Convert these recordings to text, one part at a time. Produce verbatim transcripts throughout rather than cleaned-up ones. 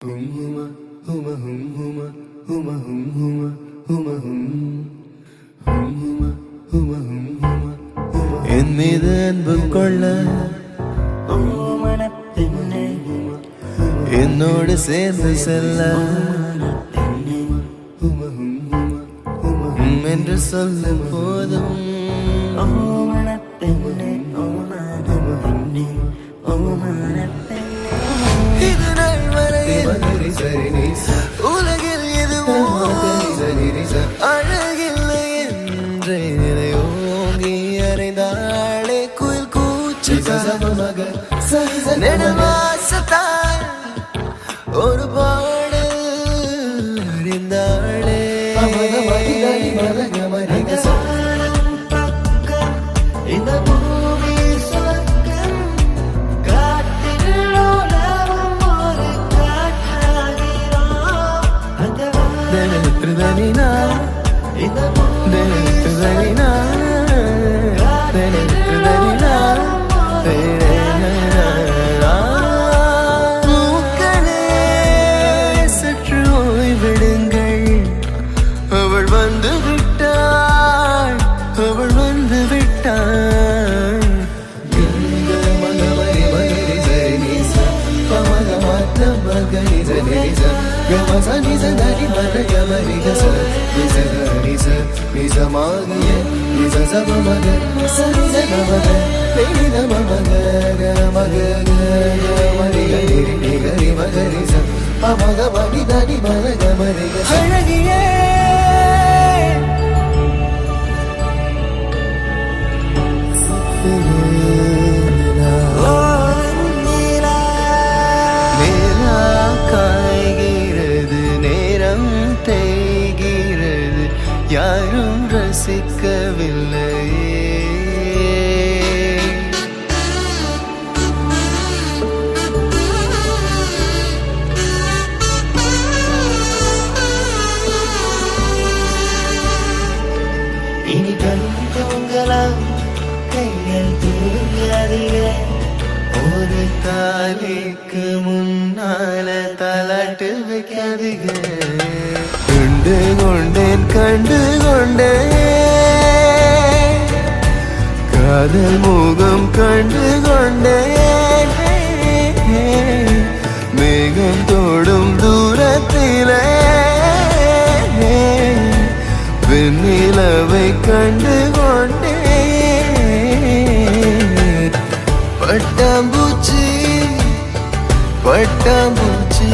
என் மீது அன்பு கொள்ள என்னோடு சேர்ந்து செல்ல என்று சொல்லும் போதும் இது நாள் வரையில் உலகில் எதுவும் அழகில்லை என்றே ஓங்கி அறைந்தாளே குயில் கூச்சு நெடுவாசத்தால் ஒரு பாடல் அறிந்தாளே இந்த பூமி சொர்க்கம் காட்டில் உலகம் ஒரு காற்றாகிறோம் அந்த தினத்துதனினா இந்த தினத்துதனினா தினத்துதனினா மூக்களே சற்று ஓய்விடுங்கள் அவள் வந்து விட்டாள் அவள் வந்து விட்டாள் அழகியே காய்கிறது நேரம் தேய்கிறது யாரும் ரசிக்கவில்லை இனி கண் தூங்கலாம் கைகள் தூங்காதீங்க ஒரு தாலிக்கு முன்னால தலாட்டு வைக்காதீங்க கண்டு கொண்டேன் கண்டு கொண்டேன் காதல் முகம் கண்டு கொண்டேன் மேகம் தோடும் தூரத்திலே வெண்ணிலவை கண்டு கொண்டேன் பட்டாம்பூச்சி பட்டாம்பூச்சி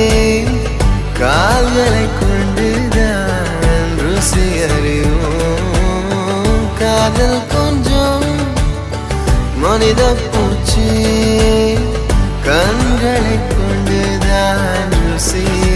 கால்களை கொண்டுதான் ருசி அறியும் காதல் கொஞ்சம் மனித பூச்சி கண்களை கொண்டுதான் ருசி